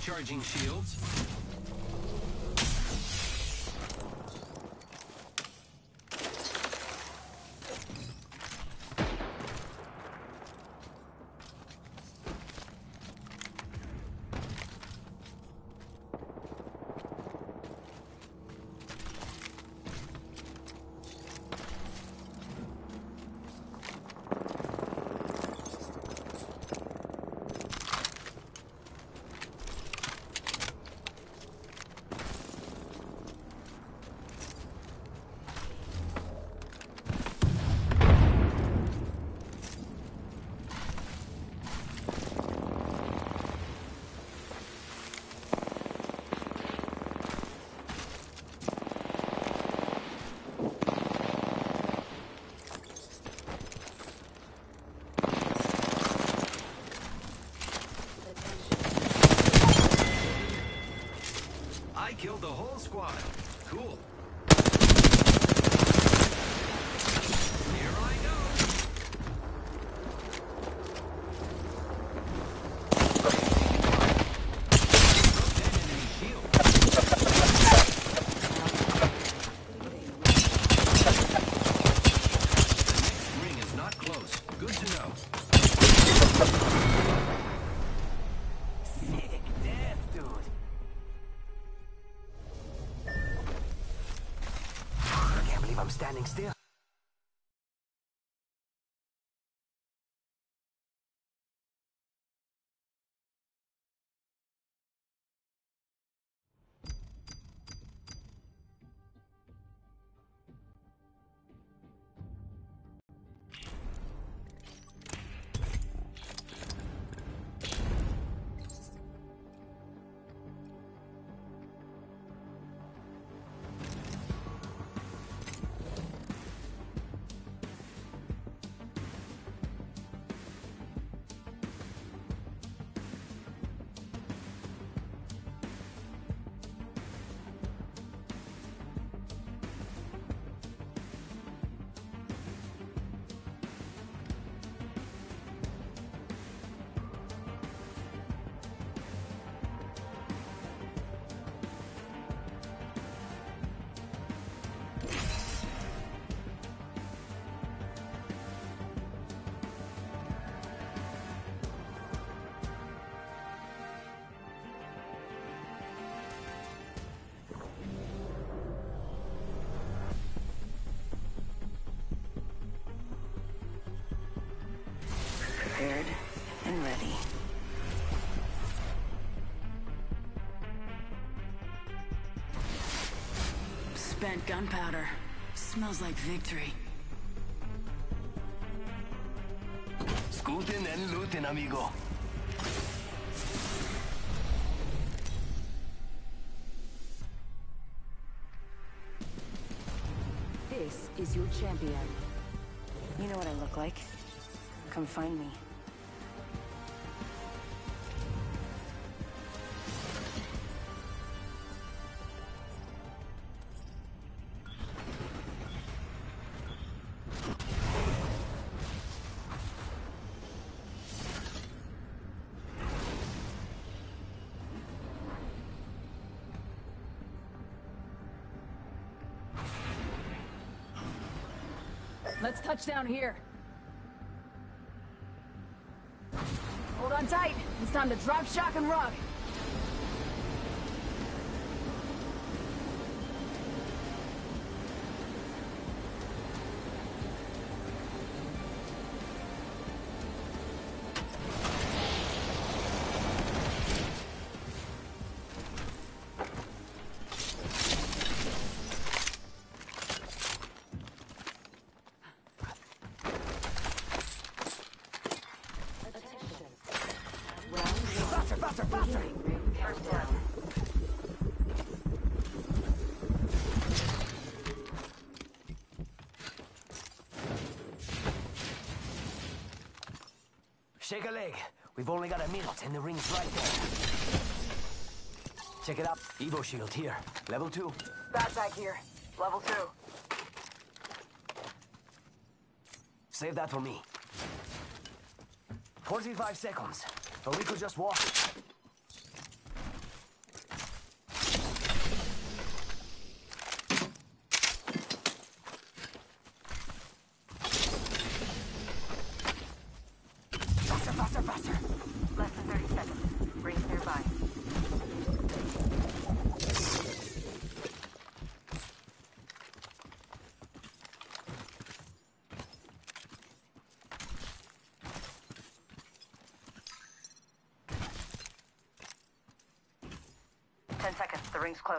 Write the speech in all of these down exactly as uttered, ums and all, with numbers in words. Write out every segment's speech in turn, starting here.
Recharging shields. Killed the whole squad. Cool. Here I go. Enemy shield. The next ring is not close. Good to know. Sick death, dude. I'm standing still. Prepared and ready. Spent gunpowder. Smells like victory. Scootin' and lootin', amigo. This is your champion. You know what I look like. Come find me. Let's touch down here. Hold on tight. It's time to drop, shock, and rug. Faster, faster, faster! First down. Shake a leg. We've only got a minute and the ring's right there. Check it out. Evo shield here. Level two. Backpack here. Level two. Save that for me. forty-five seconds. But we could just walk. Ten seconds. The ring's close.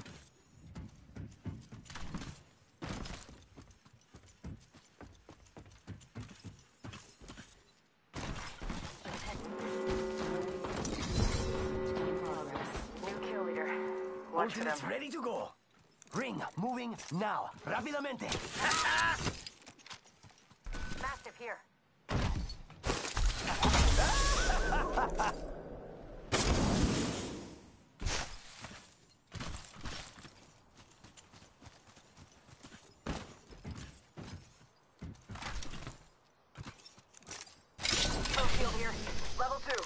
New kill leader. Watch for them. Ultimate's ready to go. Ring moving now. Rápidamente. Mastiff here. Kill field here. Level two.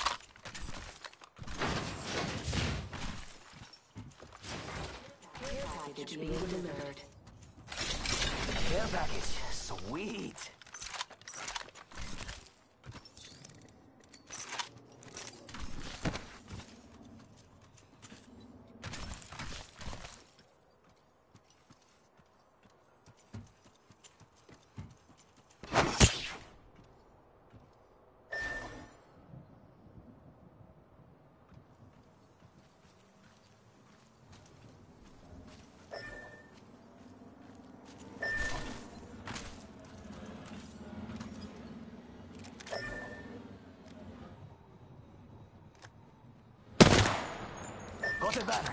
Package being delivered. Care package. Sweet. Got a banner.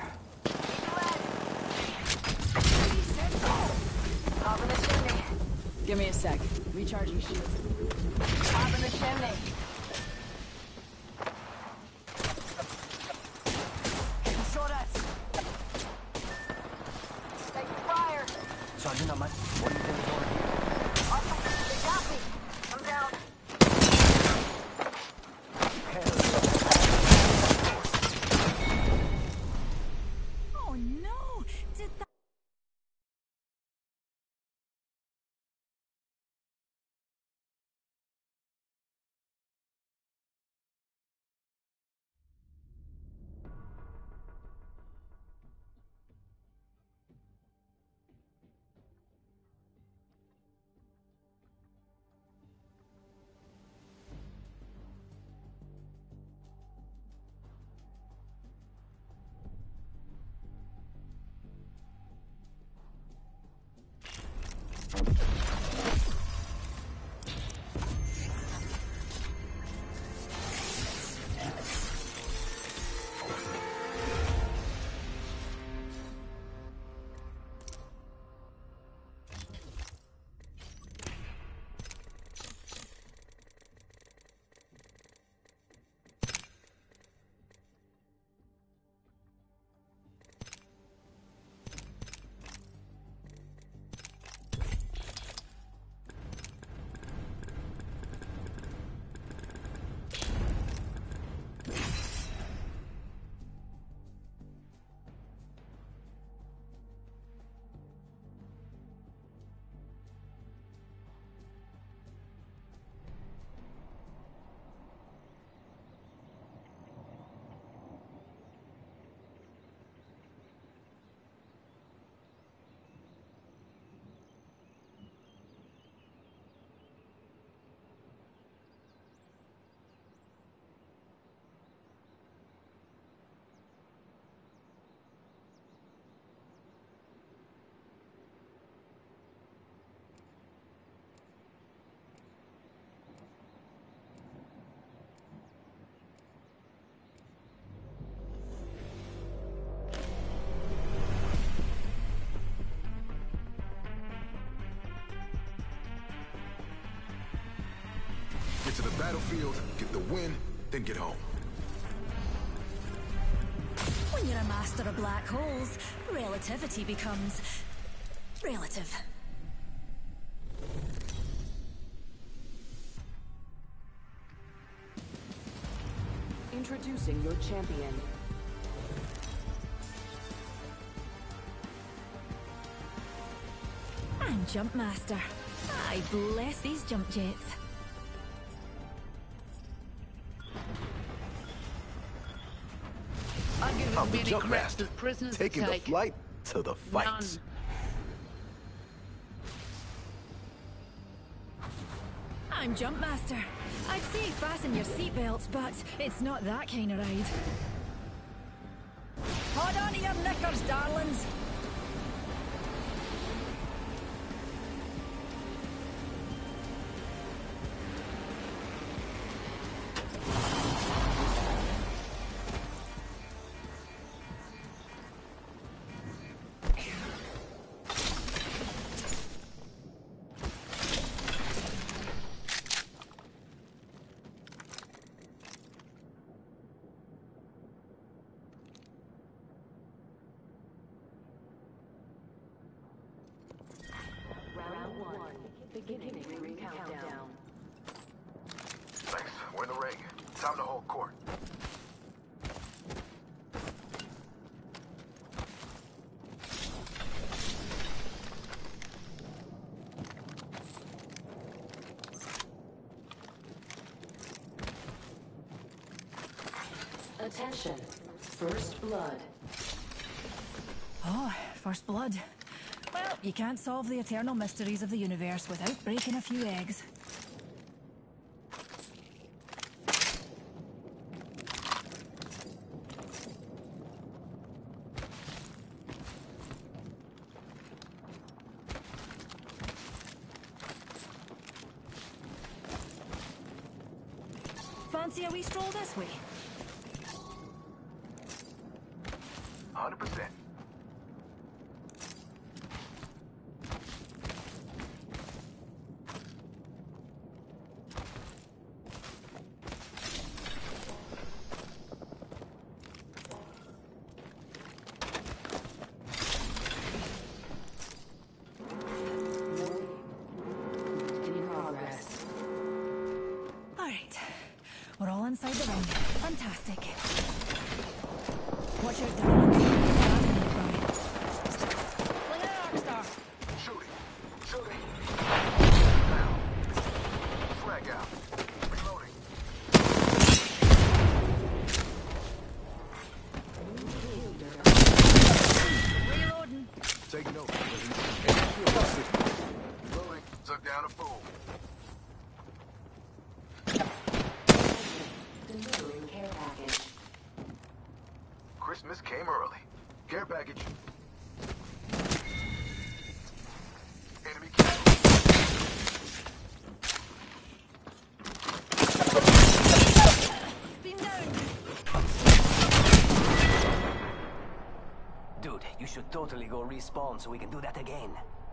Hop in the chimney. Give me a sec. Recharging shields. Hop in the chimney. Saw that. Take fire. Charging up my. What do you think over here? Awesome. They got me. I'm down. Hell yeah. Oh no! Did that? Get to the battlefield, get the win, then get home. When you're a master of black holes, relativity becomes relative. Introducing your champion. I'm Jump Master. I bless these jump jets. I'm giving I'm the many jump cracks master, as prisoners taking to the take. flight to the fights. I'm Jump Master. I'd say fasten your seatbelts, but it's not that kind of ride. Hold on to your knickers, darlings. Round one. Beginning ring countdown. Thanks. We're in the ring. Time to hold court. Attention. First blood. Oh, first blood. Well, you can't solve the eternal mysteries of the universe without breaking a few eggs. Fancy a wee stroll this way? one hundred percent. In progress. All right, we're all inside the ring. Fantastic. Watch out, darlings. Fling an arc star. Shooting. Shooting. Now. Frag out. Reloading. Reloading. Take note. Reloading. Took down a fool. Delivering care package. Christmas came early. Care package. Enemy killed. Beam down. Dude, you should totally go respawn so we can do that again.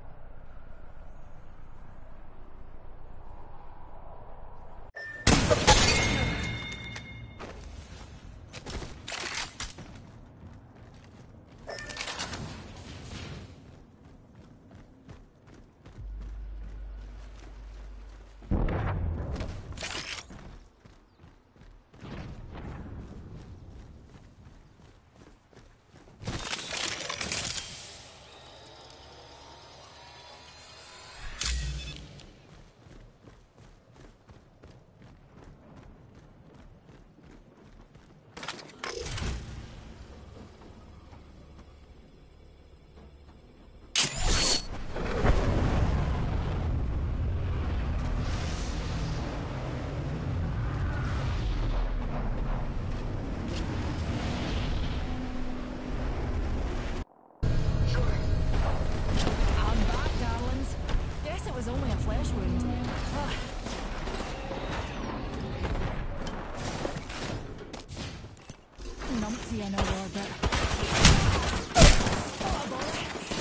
I'm back, darlings. Guess it was only a flesh wound. Ah. Numpty in a orbit. Oh boy.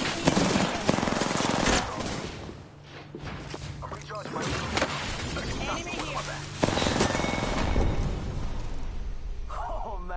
I'm recharging my Enemy here. Oh, man.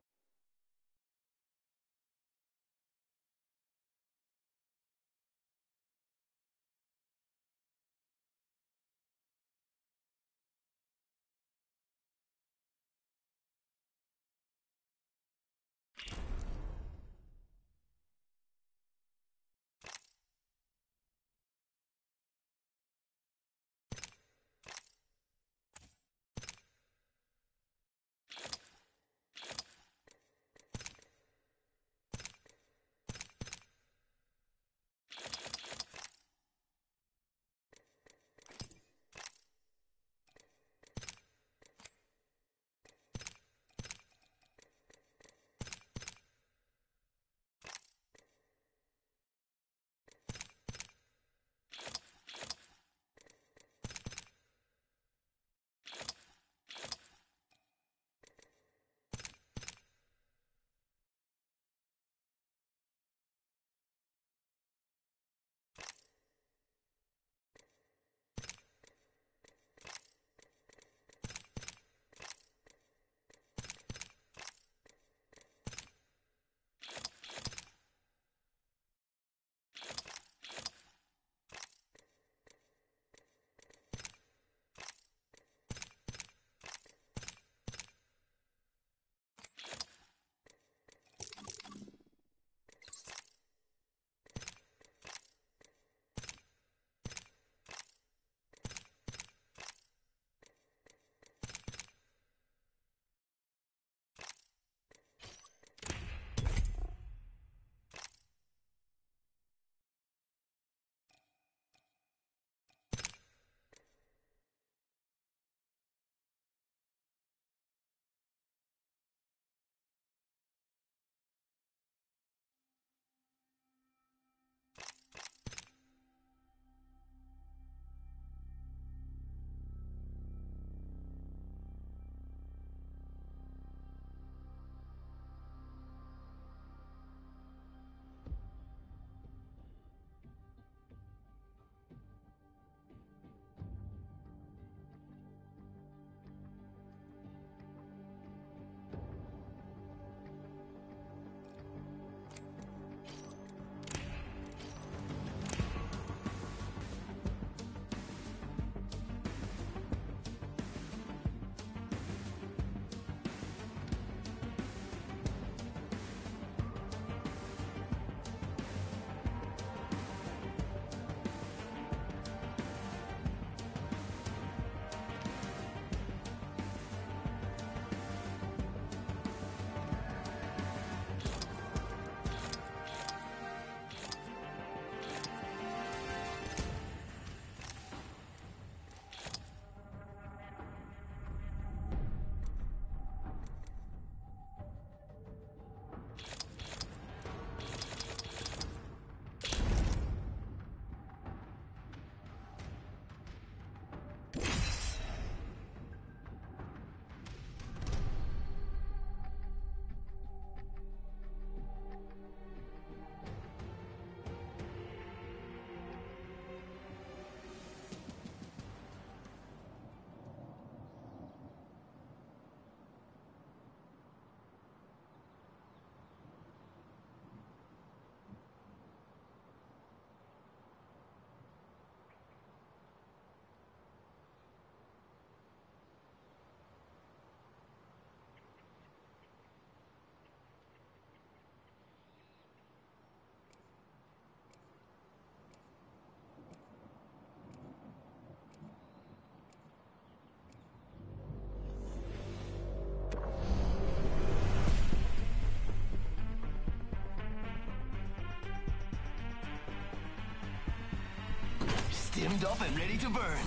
Primed up and ready to burn.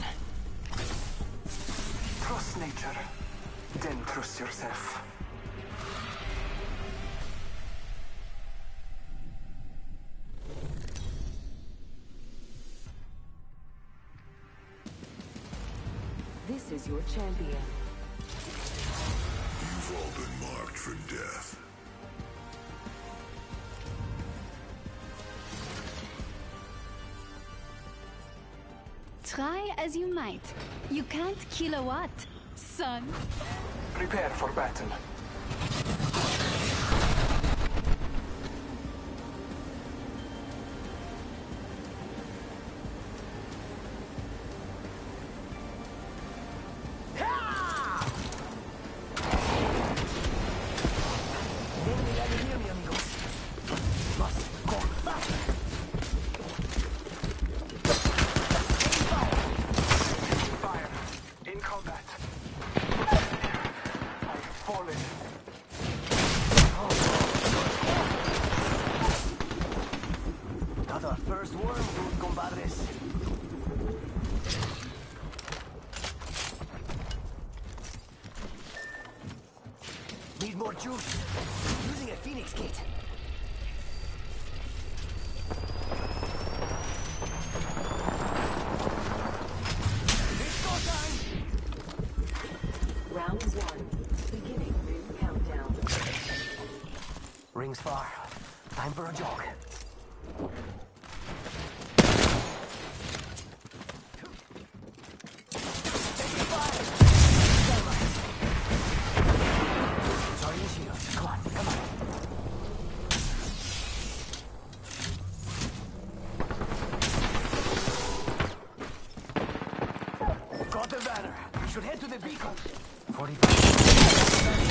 Trust nature, then trust yourself. This is your champion. You've all been marked for death. Try as you might. You can't kill a what, son? Prepare for battle. Need more juice. Using a Phoenix kit. It's go time! Round one. Beginning ring countdown. Rings far. Time for a jog. Should head to the beacon. forty-five.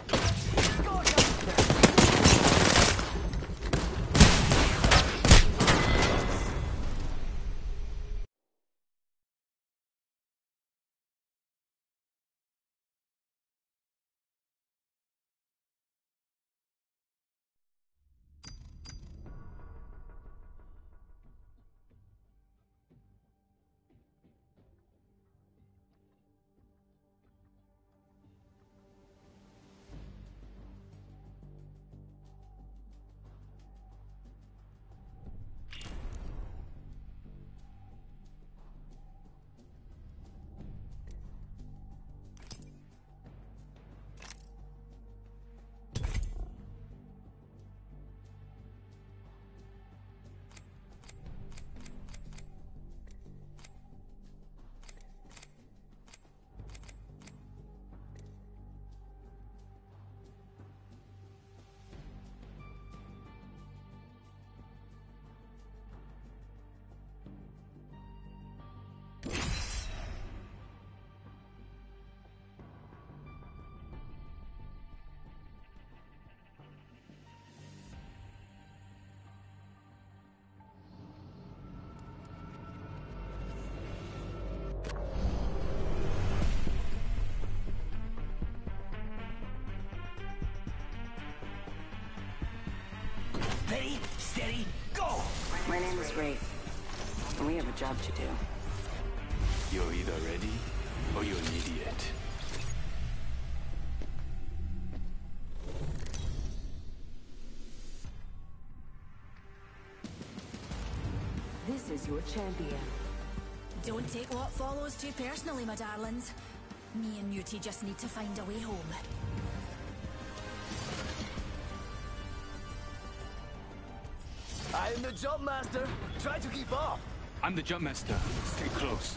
Ready, steady, go! My name is Wraith, and we have a job to do. You're either ready, or you're an idiot. This is your champion. Don't take what follows too personally, my darlings. Me and Muty just need to find a way home. I'm the jump master. Try to keep up. I'm the jump master. Stay close.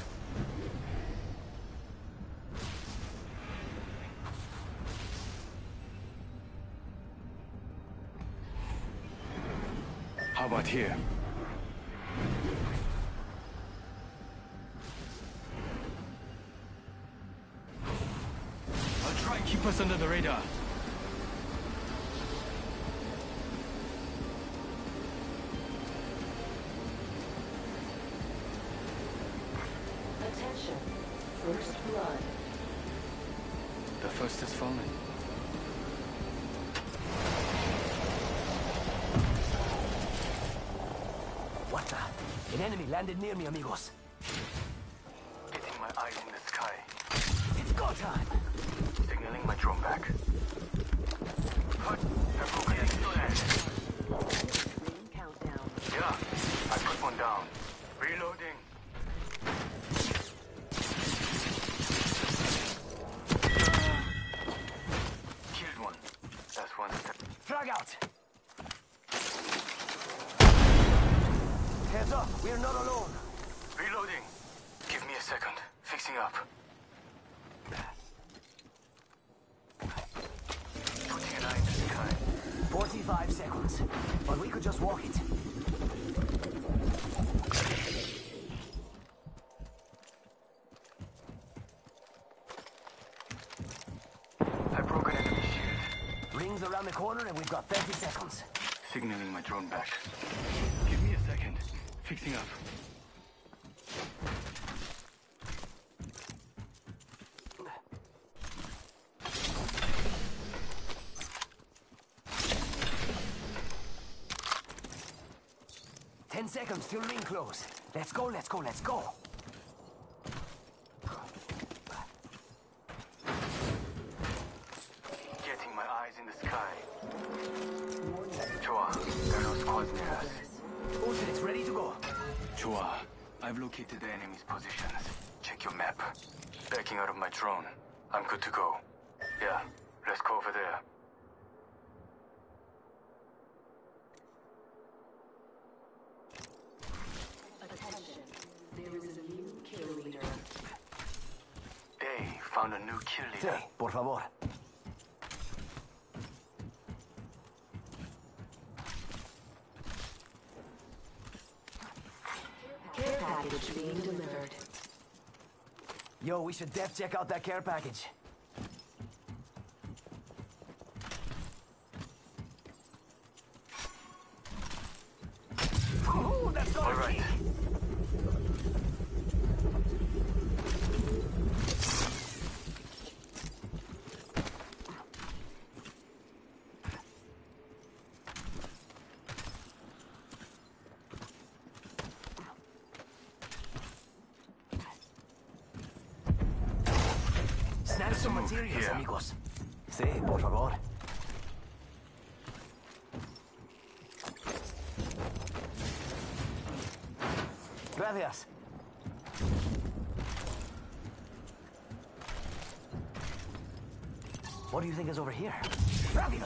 How about here? I'll try and keep us under the radar. Attention. First blood. The first has fallen. What the? An enemy landed near me, amigos. frag out. Heads up, we're not alone. Reloading. Give me a second. Fixing up. Putting an eye in the sky. forty-five seconds. But we could just walk it. I've broken enemy shield. Rings around the corner and we've got thirty seconds. Signaling my drone back. Give me a second. Fixing up. Ten seconds till ring close. Let's go, let's go, let's go. Getting my eyes in the sky. Chua, there are no squads near us. Olsen, it's ready to go. Chua, I've located the enemy's positions. Check your map. Backing out of my drone. I'm good to go. Yeah, let's go over there. They found a new kill Sí, leader. por favor. Care package being delivered. Yo, we should def check out that care package. Oh, that's got All right. Snag some move materials, here. amigos. Sí, por favor. Gracias. What do you think is over here? Rápido!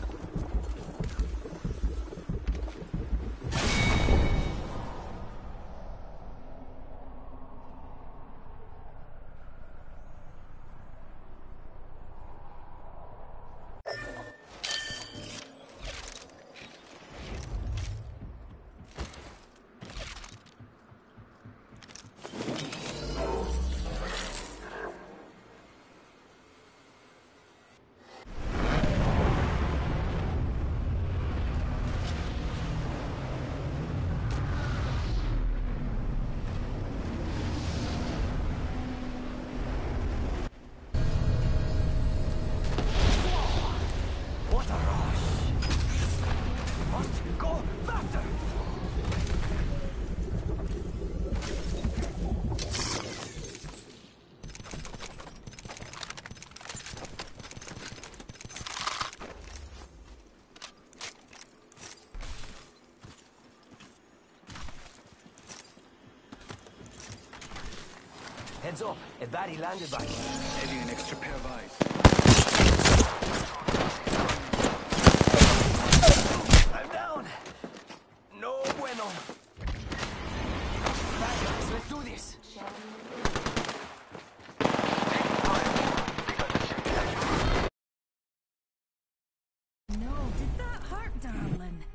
What a rush! Must go faster! Heads up, a baddie landed back here. Adding an extra pair of eyes. I'm down! No bueno! Bad guys, let's do this! No, did that hurt, darling?